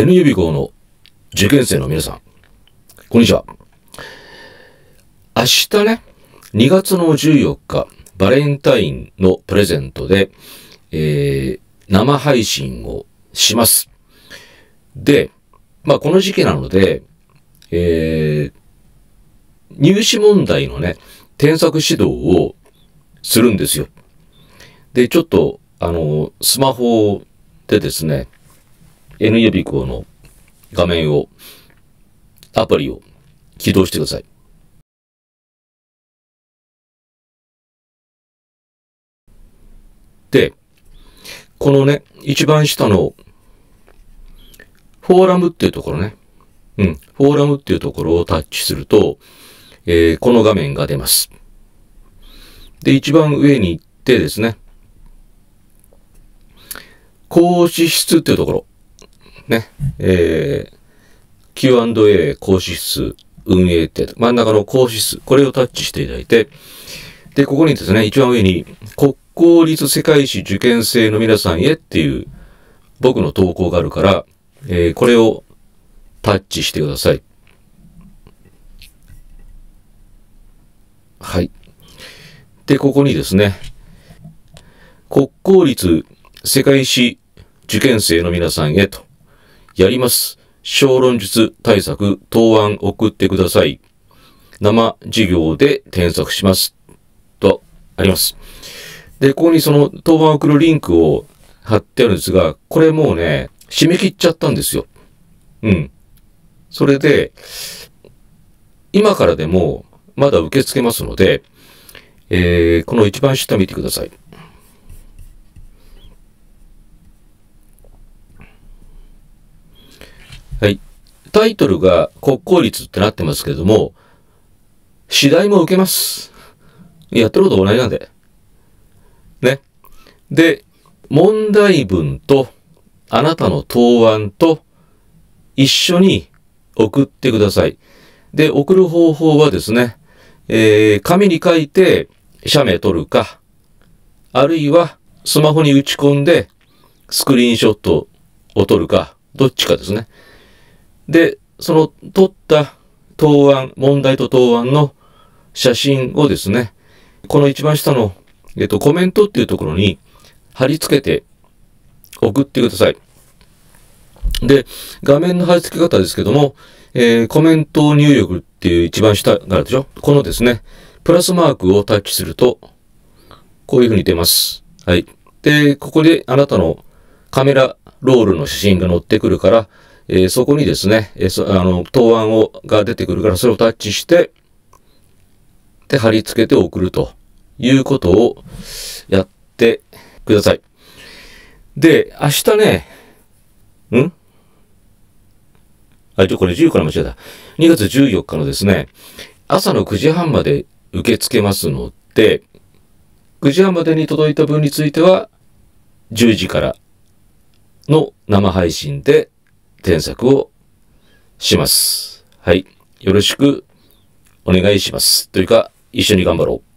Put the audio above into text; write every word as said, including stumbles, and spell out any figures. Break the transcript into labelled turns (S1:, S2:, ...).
S1: N 予備校の受験生の皆さん、こんにちは。明日ね、にがつのじゅうよっか、バレンタインのプレゼントで、えー、生配信をします。で、まあこの時期なので、えー、入試問題のね、添削指導をするんですよ。で、ちょっと、あの、スマホでですね、N 予備校の画面を、アプリを起動してください。で、このね、一番下の、フォーラムっていうところね。うん、フォーラムっていうところをタッチすると、えー、この画面が出ます。で、一番上に行ってですね、講師室っていうところ、ね、えー、キューアンドエー 講師室運営って真ん中の講師室、これをタッチしていただいて、で、ここにですね、一番上に国公立世界史受験生の皆さんへっていう僕の投稿があるから、えー、これをタッチしてください。はい。で、ここにですね、国公立世界史受験生の皆さんへと、やります。小論述対策答案送ってください。生授業で添削します。とあります。で、ここにその答案を送るリンクを貼ってあるんですが、これもうね、締め切っちゃったんですよ。うん。それで、今からでもまだ受け付けますので、えー、この一番下見てください。はい。タイトルが国公立ってなってますけれども、次第も受けます。やってること同じなんで。ね。で、問題文とあなたの答案と一緒に送ってください。で、送る方法はですね、えー、紙に書いて写メ撮るか、あるいはスマホに打ち込んでスクリーンショットを撮るか、どっちかですね。で、その撮った答案、問題と答案の写真をですね、この一番下の、えっと、コメントっていうところに貼り付けて送ってください。で、画面の貼り付け方ですけども、えー、コメント入力っていう一番下があるでしょ？このですね、プラスマークをタッチすると、こういう風に出ます。はい。で、ここであなたのカメラロールの写真が載ってくるから、えー、そこにですね、えー、そあの答案をが出てくるからそれをタッチしてで貼り付けて送るということをやってください。で、明日ね、んあ、ちょ、これじゅうから間違えた。にがつじゅうよっかのですね、朝のくじはんまで受け付けますので、くじはんまでに届いた分についてはじゅうじからの生配信で添削をします。はい。よろしくお願いします。というか、一緒に頑張ろう。